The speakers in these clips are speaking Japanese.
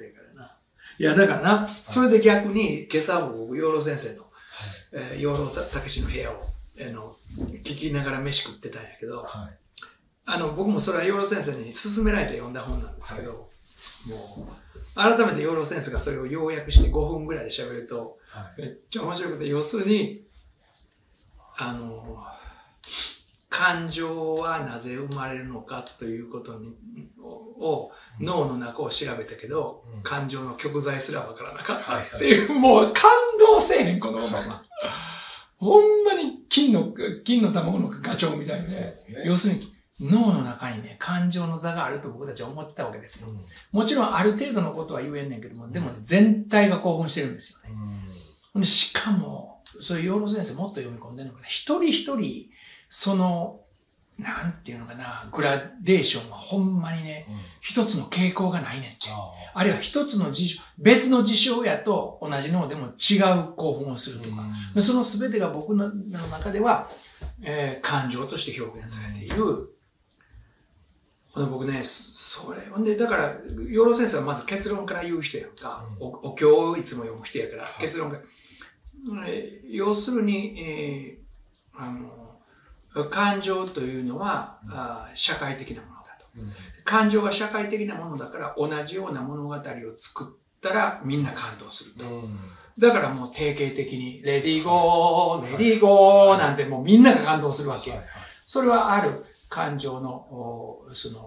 ってるからな。いや、だからな、それで逆に、今朝も僕、養老先生の、養老たけしの部屋を、聞きながら飯食ってたんやけど、僕もそれは養老先生に勧められて読んだ本なんですけど、もう、改めて養老先生がそれを要約して5分ぐらいで喋ると、めっちゃ面白くて、要するに、感情はなぜ生まれるのかということを脳の中を調べたけど、感情の極材すらわからなかったっていう、もう感動せえへん、このまま。ほんまに金の卵のガチョウみたいで、要するに脳の中にね、感情の座があると僕たちは思ってたわけですよ。もちろんある程度のことは言えんねんけども、でもね、全体が興奮してるんですよね。しかも、それ養老先生もっと読み込んでるのかな。一人一人、なんていうのかな、グラデーションはほんまにね、一つの傾向がないねんって。あるいは一つの別の事象やと同じのでも違う興奮をするとか、その全てが僕の中では、感情として表現されている。僕ね、ほんで、だから、養老先生はまず結論から言う人やんか、お経をいつも読む人やから、結論から。要するに、感情というのは、社会的なものだと。感情が社会的なものだから同じような物語を作ったらみんな感動すると。だからもう定型的にレディーゴー、レディーゴーなんてもうみんなが感動するわけ。それはある感情の、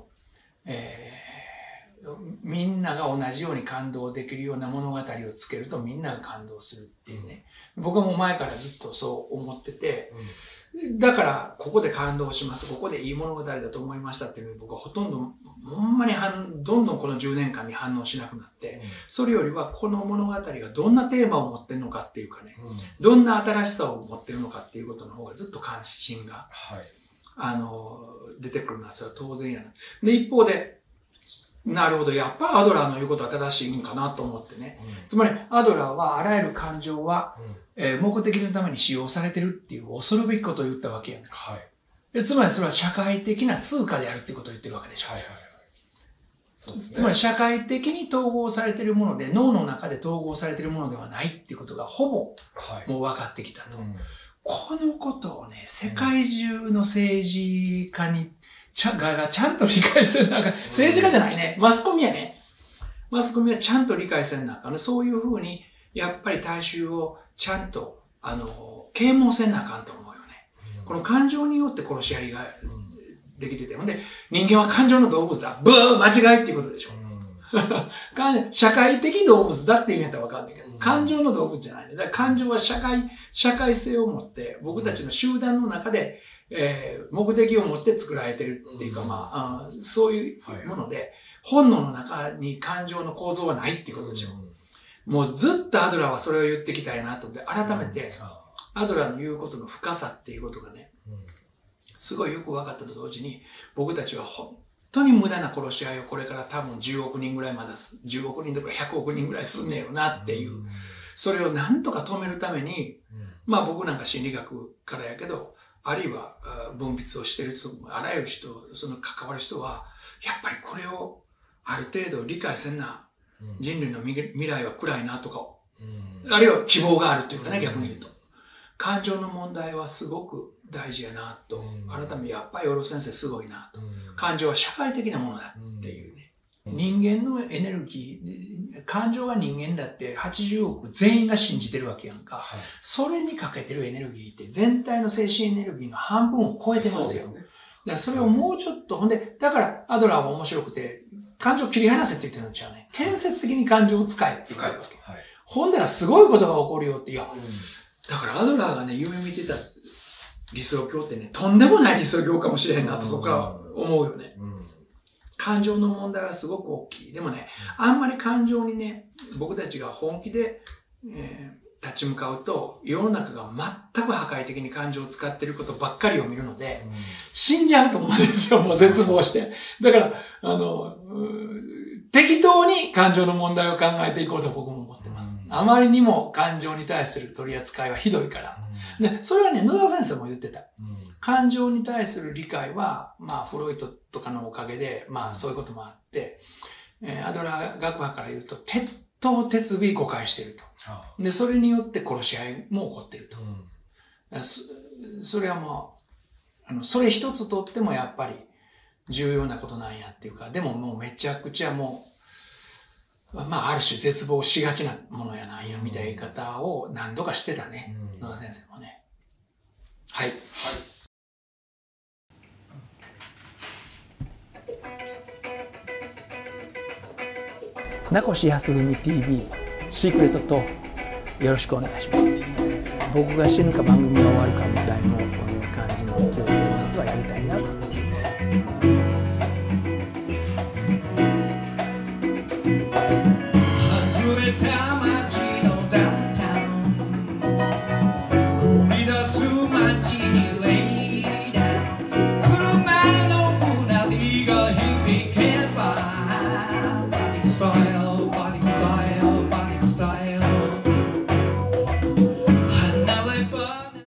みんなが同じように感動できるような物語をつけるとみんなが感動するっていうね。僕はもう前からずっとそう思ってて、だから、ここで感動します。ここでいい物語だと思いましたっていうのに僕はほとんど、ほんまにどんどんこの10年間に反応しなくなって、それよりはこの物語がどんなテーマを持ってるのかっていうかね、どんな新しさを持ってるのかっていうことの方がずっと関心が、出てくるのはそれは当然やな。で、一方で、なるほど、やっぱアドラーの言うことは正しいんかなと思ってね。つまり、アドラーはあらゆる感情は、目的のために使用されてるっていう恐るべきことを言ったわけやん。つまりそれは社会的な通貨であるっていうことを言ってるわけでしょ。つまり社会的に統合されているもので、脳の中で統合されているものではないっていうことがほぼもう分かってきたと。このことをね、世界中の政治家がちゃんと理解する中、政治家じゃないね、マスコミやね。マスコミはちゃんと理解せんなあかんね。そういうふうに、やっぱり大衆をちゃんと、啓蒙せんなあかんと思うよね。この感情によって殺し合いができてて。ほんで、人間は感情の動物だ。ブー間違いっていうことでしょ。社会的動物だっていう意味やったらわかんないけど、感情の動物じゃないね。だから感情は社会性を持って、僕たちの集団の中で、目的を持って作られてるっていうか、そういうもので、本能の中に感情の構造はないっていうことでしょ。もうずっとアドラーはそれを言ってきたいなと思って、改めて、アドラーの言うことの深さっていうことがね、すごいよく分かったと同時に、僕たちは本当に無駄な殺し合いをこれから多分10億人ぐらいまだ10億人とか100億人ぐらいすんねやろなっていう、それをなんとか止めるために、まあ僕なんか心理学からやけど、あるいは分泌をしてる人、あらゆる人、その関わる人は、やっぱりこれをある程度理解せんな、人類の未来は暗いなとか、あるいは希望があるっていうかね、逆に言うと。感情の問題はすごく大事やなと、改めてやっぱり養老先生すごいなと。感情は社会的なものだっていうね。人間のエネルギー、感情が人間だって80億全員が信じてるわけやんか。それにかけてるエネルギーって全体の精神エネルギーの半分を超えてますよ。だからそれをもうちょっと、ほんで、だからアドラーは面白くて、感情を切り離せって言ってるのちゃうね。建設的に感情を使えって言ってるわけ。ほんだらすごいことが起こるよって、いや、だからアドラーがね、夢見てた理想郷ってね、とんでもない理想郷かもしれへんなとそこから思うよね。感情の問題はすごく大きい。でもね、あんまり感情にね、僕たちが本気で、立ち向かうと、世の中が全く破壊的に感情を使っていることばっかりを見るので、死んじゃうと思うんですよ、もう絶望して。だから、適当に感情の問題を考えていこうと僕も思ってます。あまりにも感情に対する取り扱いはひどいから。で、それはね、野田先生も言ってた。感情に対する理解は、まあ、フロイトとかのおかげで、まあ、そういうこともあって、 アドラー学派から言うと、鉄頭鉄尾誤解してると。で、それによって殺し合いも起こってると。それはもう、それ一つとってもやっぱり重要なことなんやっていうか、でももうめちゃくちゃもう、まあある種絶望しがちなものやなんやみたいな言い方を何度かしてたね。野田先生もね。はい。名越康文 TV シークレットとよろしくお願いします。僕が死ぬか番組が終わるかみたいな感じの実はやりたいなと。